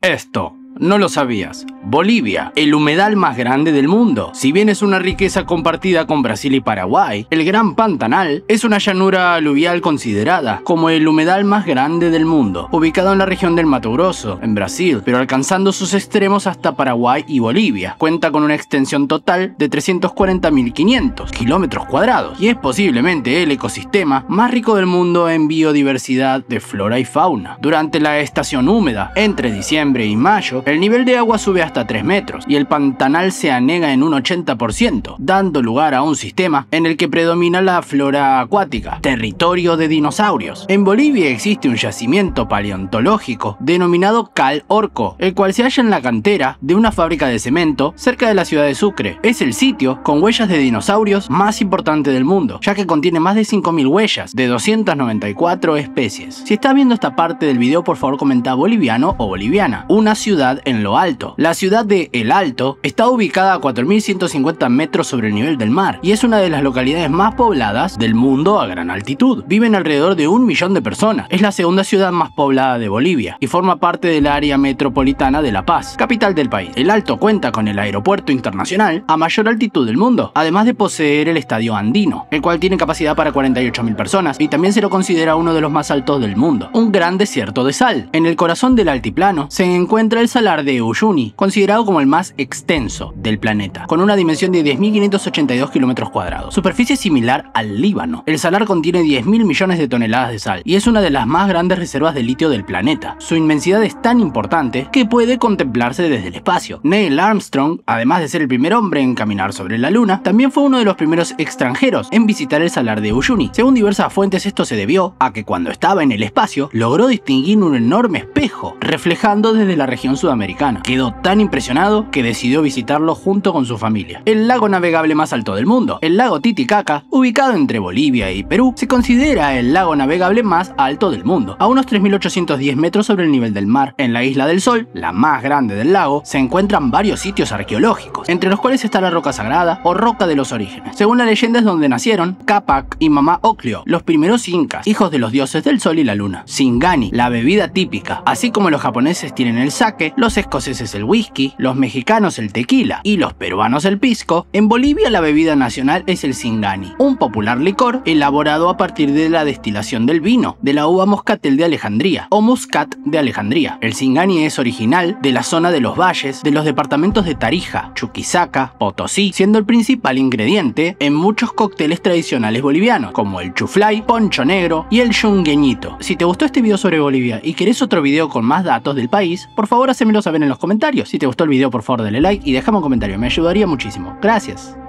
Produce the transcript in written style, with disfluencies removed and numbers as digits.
Esto no lo sabías. Bolivia, el humedal más grande del mundo. Si bien es una riqueza compartida con Brasil y Paraguay, el Gran Pantanal es una llanura aluvial considerada como el humedal más grande del mundo, ubicado en la región del Mato Grosso, en Brasil, pero alcanzando sus extremos hasta Paraguay y Bolivia. Cuenta con una extensión total de 340.500 kilómetros cuadrados y es posiblemente el ecosistema más rico del mundo en biodiversidad de flora y fauna. Durante la estación húmeda, entre diciembre y mayo, el nivel de agua sube hasta 3 metros y el pantanal se anega en un 80%, dando lugar a un sistema en el que predomina la flora acuática, territorio de dinosaurios. En Bolivia existe un yacimiento paleontológico denominado Cal Orco, el cual se halla en la cantera de una fábrica de cemento cerca de la ciudad de Sucre. Es el sitio con huellas de dinosaurios más importante del mundo, ya que contiene más de 5.000 huellas de 294 especies. Si estás viendo esta parte del video, por favor comenta boliviano o boliviana. Una ciudad en lo alto. La ciudad de El Alto está ubicada a 4.150 metros sobre el nivel del mar y es una de las localidades más pobladas del mundo a gran altitud. Viven alrededor de 1 millón de personas. Es la segunda ciudad más poblada de Bolivia y forma parte del área metropolitana de La Paz, capital del país. El Alto cuenta con el aeropuerto internacional a mayor altitud del mundo, además de poseer el Estadio Andino, el cual tiene capacidad para 48.000 personas y también se lo considera uno de los más altos del mundo. Un gran desierto de sal. En el corazón del altiplano se encuentra el Salar de Uyuni, considerado como el más extenso del planeta, con una dimensión de 10.582 kilómetros cuadrados. Superficie similar al Líbano. El salar contiene 10.000 millones de toneladas de sal y es una de las más grandes reservas de litio del planeta. Su inmensidad es tan importante que puede contemplarse desde el espacio. Neil Armstrong, además de ser el primer hombre en caminar sobre la luna, también fue uno de los primeros extranjeros en visitar el salar de Uyuni. Según diversas fuentes, esto se debió a que cuando estaba en el espacio logró distinguir un enorme espejo reflejando desde la región sudamericana. Quedó tan impresionado que decidió visitarlo junto con su familia. El lago navegable más alto del mundo, el lago Titicaca, ubicado entre Bolivia y Perú, se considera el lago navegable más alto del mundo, a unos 3.810 metros sobre el nivel del mar. En la Isla del Sol, la más grande del lago, se encuentran varios sitios arqueológicos, entre los cuales está la Roca Sagrada o Roca de los Orígenes. Según la leyenda es donde nacieron Capac y Mamá Oclio, los primeros incas, hijos de los dioses del sol y la luna. Singani, la bebida típica. Así como los japoneses tienen el sake, los escoceses el whisky, los mexicanos el tequila y los peruanos el pisco, en Bolivia la bebida nacional es el Singani, un popular licor elaborado a partir de la destilación del vino, de la uva moscatel de Alejandría o Muscat de Alejandría. El Singani es original de la zona de los valles de los departamentos de Tarija, Chuquisaca, Potosí, siendo el principal ingrediente en muchos cócteles tradicionales bolivianos, como el chuflay, poncho negro y el yungueñito. Si te gustó este video sobre Bolivia y querés otro video con más datos del país, por favor hacémelo saber en los comentarios. Si te gustó el video, por favor dale like y déjame un comentario, me ayudaría muchísimo. Gracias.